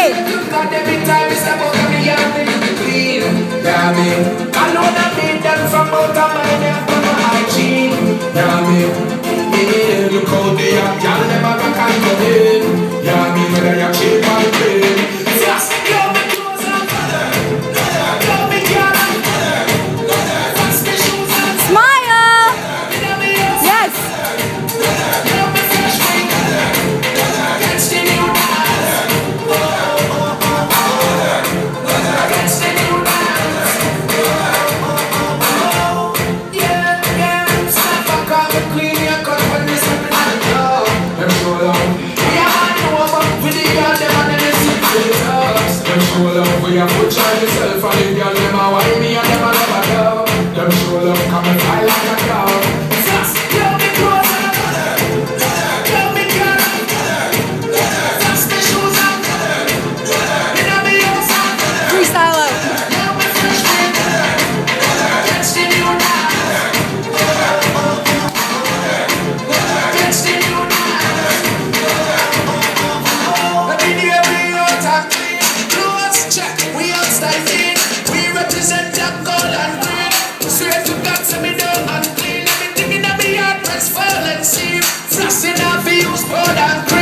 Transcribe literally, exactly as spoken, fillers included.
it. Every time it's about me, I'm clean. Yeah, me. I know that they done from out of my neck from my hygiene. Yeah, me. Yeah, look how they are. Y'all never can come in. Yeah, me. Whether you're cheap or clean. Just give me clothes and give me girl and watch me shoes and Smile. Yes. give me fresh wing. Catch the new dance. Catch the new dance. Yeah, yeah. Stop and call me clean your cut when you step in the door. Them show love. Yeah, I know about with the girl them and them sit with the dogs. Them show love where you put try yourself and the girl them a whine me and them a love a dog. Them show love come and fly like a dog. Just give me clothes and give me girl and touch me shoes and inna me house and Freestyle out. give me fresh wing. Catch the new dance. Catch the new dance. Every day we out and clean. Clothes check, we out styling. We represent Jack Gold and green. Straight to God, send me down and clean. Everything in me yard, press, fall and see. Flossing off, we use powder and